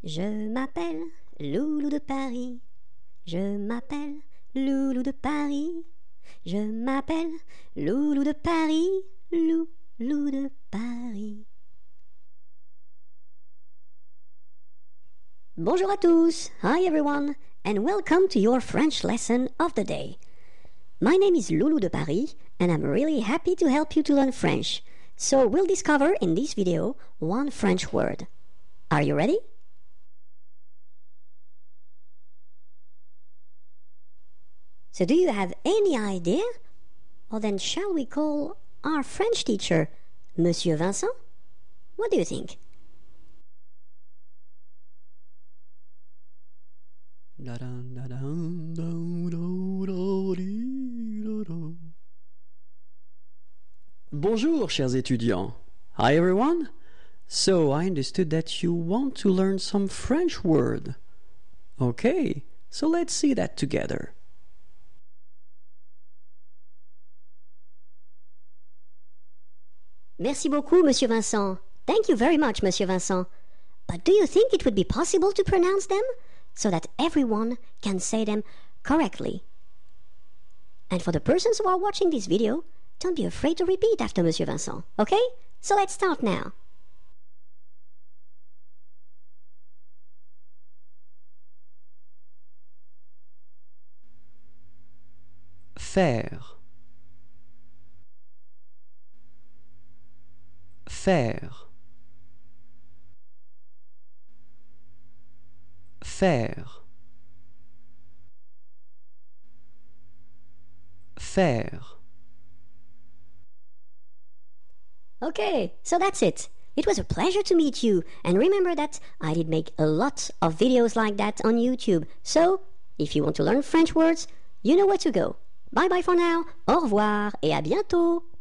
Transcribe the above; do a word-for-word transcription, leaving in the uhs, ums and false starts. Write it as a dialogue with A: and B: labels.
A: Je m'appelle Loulou de Paris. Je m'appelle Loulou de Paris. Je m'appelle Loulou de Paris. Loulou de Paris. Bonjour à tous. Hi everyone, and welcome to your French lesson of the day. My name is Loulou de Paris, and I'm really happy to help you to learn French. So we'll discover in this video one French word. Are you ready? So do you have any idea? Or then shall we call our French teacher Monsieur Vincent? What do you think?
B: Bonjour, chers étudiants. Hi, everyone. So, I understood that you want to learn some French word. Okay, so let's see that together.
A: Merci beaucoup, Monsieur Vincent. Thank you very much, Monsieur Vincent. But do you think it would be possible to pronounce them so that everyone can say them correctly? And for the persons who are watching this video, don't be afraid to repeat after Monsieur Vincent, okay? So let's start now.
B: Faire. Faire. Faire. Faire.
A: Okay, so that's it. It was a pleasure to meet you, and remember that I did make a lot of videos like that on YouTube. So, if you want to learn French words, you know where to go. Bye bye for now, au revoir, et à bientôt!